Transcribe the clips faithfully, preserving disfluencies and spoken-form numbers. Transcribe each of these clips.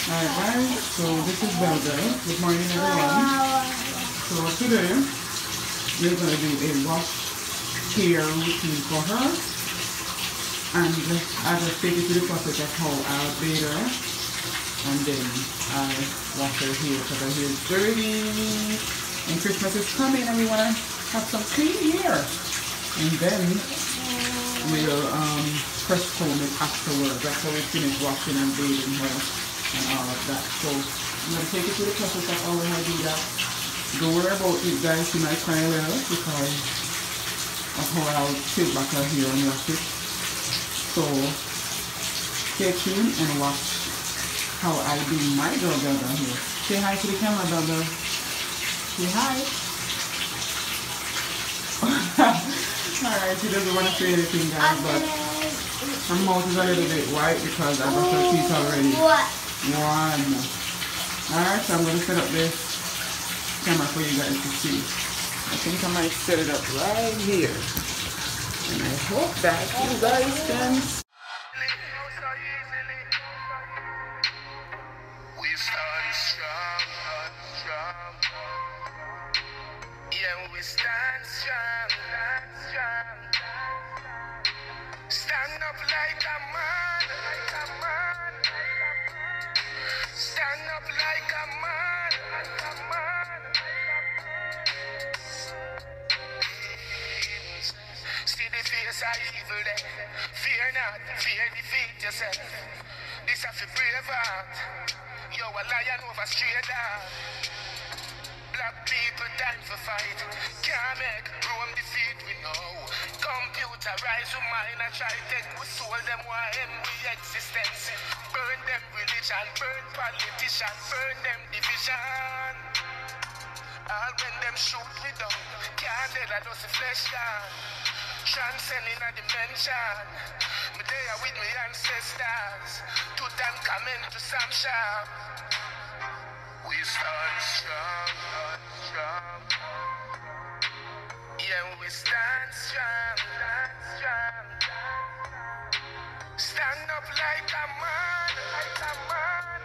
Alright guys, so this is Belda. Good morning everyone. So today we're going to do a wash hair routine for her, and I just take you through the process of how I'll bathe her and then I wash her hair because her hair is dirty and Christmas is coming and we want to have some clean hair. And then we'll um, press comb it afterwards. That's how we finish washing and bathing her and all of that. So I'm going to take you through the process of how I do that. Don't worry about it guys, she might cry a little because of how I'll take back her hair and wash it. So stay tuned and watch how I do my girl Belda here. Say hi to the camera, Belda. Say hi. Alright, she doesn't want to say anything guys, but her mouth is a little bit white because I brushed her teeth already. One. Alright, so I'm going to set up this camera for you guys to see. I think I might set it up right here. And I hope that you guys can see. We stand strong, strong. Yeah, we stand strong, strong. Stand up like a man, like a man. Stand up like a man, like a man. See the face of evil there. Fear not, fear defeat yourself. This have to brave heart. You're a lion over straight down. Black people time for fight. Can't make room defeat we know. Computerize your mind and try take we soul them why end we existence. Burn them religion, burn politician, burn them division. All when them shoot me down, can't let us the flesh down. Transcending a dimension. Me there with my ancestors. To them coming to some shop. We stand strong, strong. Yeah, we stand strong, strong. Stand up like a man, like a man.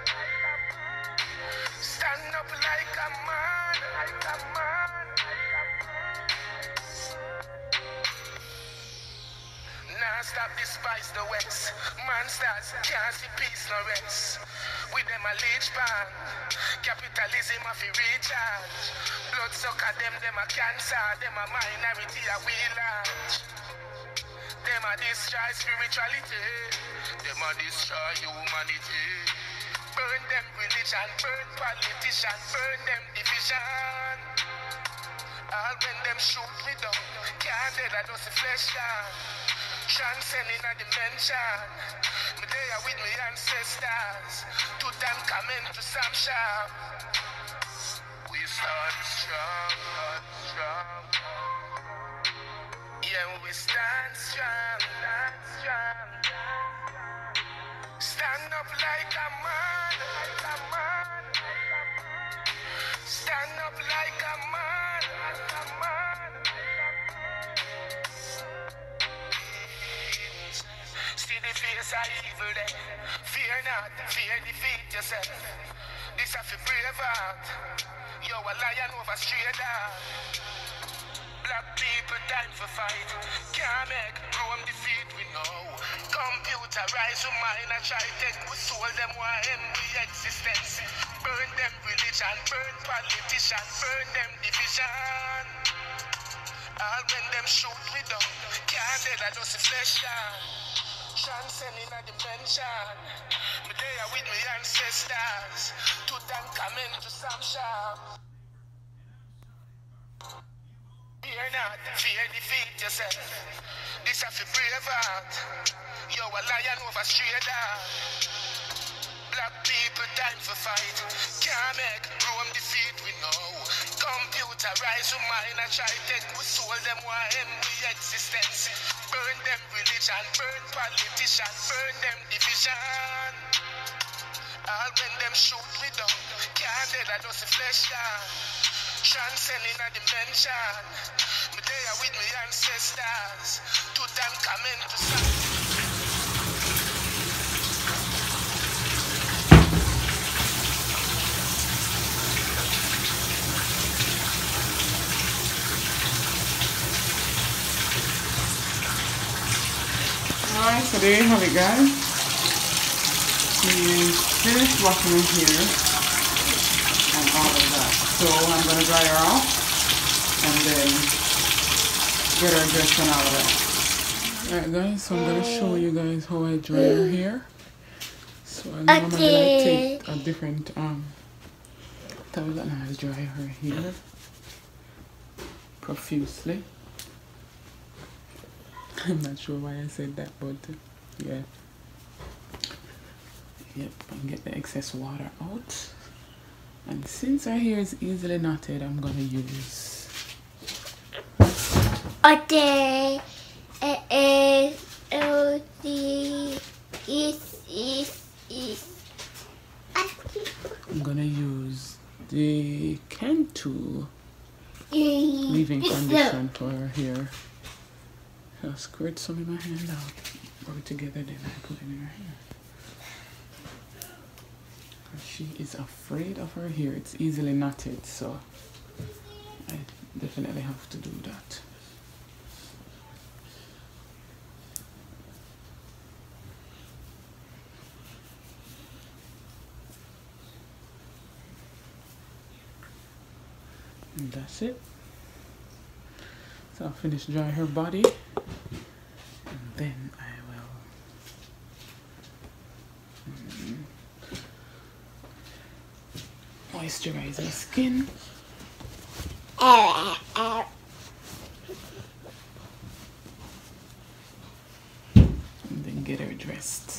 Stand up like a man, like a man. Now stop despise the West. Monsters can't see peace no rest. With them a leech band. Capitalism a fi recharge. Bloodsucker them, them a cancer. Them a minority a we large. Them a destroy spirituality. Them a destroy humanity. Burn them religion, burn politician, burn them division. All when them shoot me down, can't dead a dusty flesh down. Transcending a dimension. Me there with my ancestors. To them coming to some shop. We stand strong, strong. Yeah, we stand strong, strong. Stand up like a man, like a man. Stand up like a man, like a man. See the face of evil there. Fear not, fear defeat yourself. This have to brave heart. You're a lion over straight down. Black people time for fight. Can't make room defeat we know. Computerize your mind and try take we soul them why end we existence. Burn them religion, burn politician, burn them division. All when them shoot me down, can't dead a dusty flesh down. Transcending a dimension. Me there with my ancestors. To them coming to some shop. Fear not, fear defeat yourself. This have to brave heart. You're a lion over straight down. Black people time for fight. Can't make room defeat we know. Computerize your mind and try take we soul them why end we existence. Burn them religion, burn politician, burn them division. All when them shoot me down, can't dead a dusty flesh down. Transcending a dimension. Me there with my ancestors. To them coming to some. So there you have it, guys. She finished washing her hair and all of that. So I'm going to dry her off and then get her dressed and all of that. Alright guys, so I'm going to show you guys how I dry her hair. So I normally like take a different um towel and I dry her hair profusely. I'm not sure why I said that, but uh, yeah. Yep, and get the excess water out. And since her hair is easily knotted, I'm gonna use a day is O D is is is I'm gonna use the Cantu leave-in condition for her hair. I'll squirt some in my hand out, rub it together, then I put it in her hair. She is afraid of her hair. It's easily knotted, so I definitely have to do that. And that's it. So I'll finish dry her body, and then I will mm, moisturize her skin. And then get her dressed.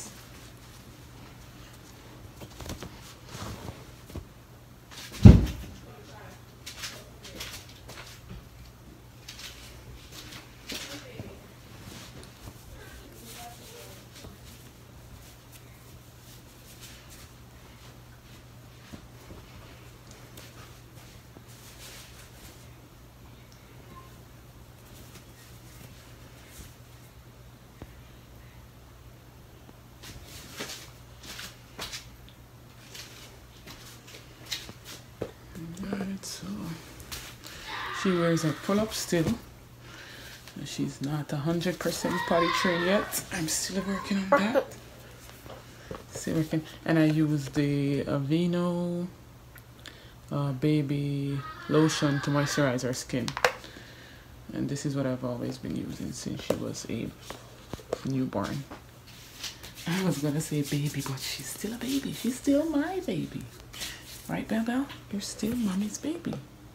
So she wears a pull-up still. She's not a hundred percent potty trained yet. I'm still working on that. Still working, and I use the Aveeno uh, baby lotion to moisturize her skin. And this is what I've always been using since she was a newborn. I was gonna say baby, but she's still a baby. She's still my baby. Right, Belle Belle? You're still mommy's baby.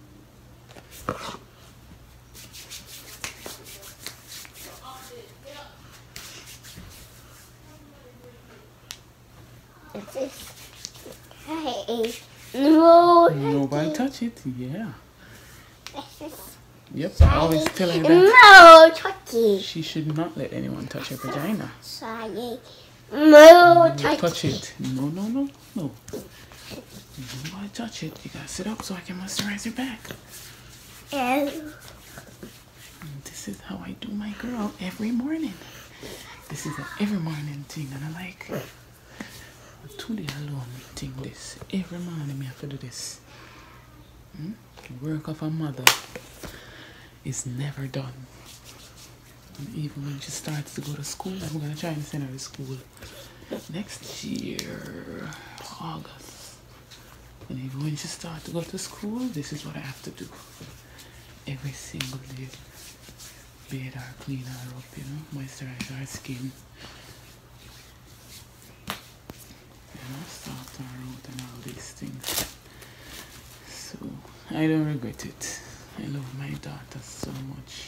No. Nobody touch it. Yeah. Yep. I always tell her that. No, touch it. She should not let anyone touch her vagina. Sorry. No, touch, touch it. No, no, no, no. Nobody touch it. You gotta sit up so I can moisturize your back. And this is how I do my girl every morning. This is an every morning thing, and I like a two-day alone thing. This every morning, me have to do this. Hmm? Work of a mother is never done. And even when she starts to go to school, I'm gonna try and send her to school next year, August. And even when she starts to go to school, this is what I have to do every single day. Bathe her, clean her up, you know, moisturize her skin, you know, sort her out and all these things. So I don't regret it. I love my daughter so much.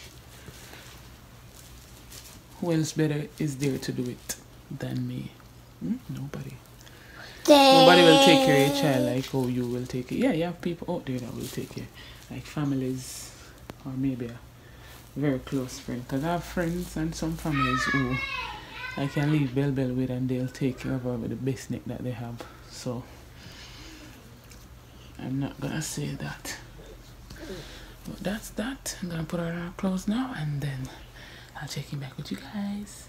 Who else better is there to do it than me? Hmm? Nobody. Nobody will take care of your child like how you will take care. Yeah, you have people out there that will take care, like families, or maybe a very close friend. Because I have friends and some families who I can leave Belle Belle with and they'll take care of her with the best neck that they have. So I'm not gonna say that. But that's that. I'm gonna put her in her clothes now and then I'll check in back with you guys.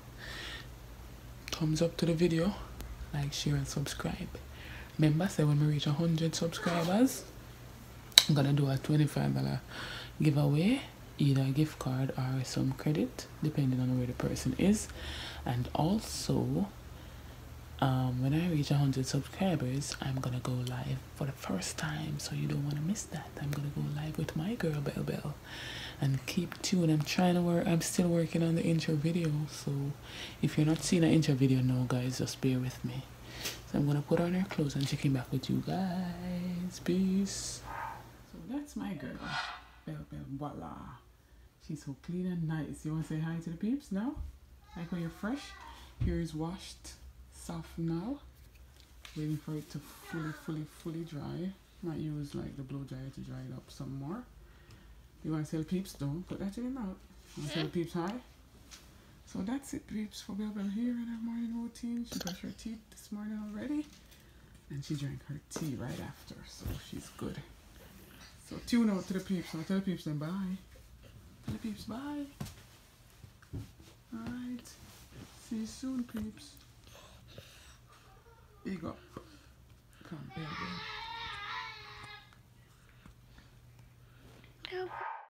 Thumbs up to the video. Like, share, and subscribe. Remember, say when we reach one hundred subscribers, I'm gonna do a twenty-five dollar giveaway either a gift card or some credit depending on where the person is. And also um, when I reach one hundred subscribers, I'm gonna go live for the first time, so you don't want to miss that. I'm gonna go live with my girl Bell Bell, and keep tuned. I'm trying to work, I'm still working on the intro video, so if you're not seeing an intro video now, guys, just bear with me. So I'm gonna put on her clothes and checking back with you guys. Peace. So that's my girl Bell Bell. Voila, she's so clean and nice. You want to say hi to the peeps now? Like when you're fresh. Here is washed, soft now, waiting for it to fully fully fully dry. Might use like the blow dryer to dry it up some more. You want to tell peeps? Don't put that in your mouth. You want to tell peeps hi? So that's it, peeps, for Bell Bell here in her morning routine. She brushed her teeth this morning already, and she drank her tea right after, so she's good. So tune out to the peeps. I'll tell the peeps then bye. Tell the peeps bye. Alright. See you soon, peeps. Big up. Come, baby.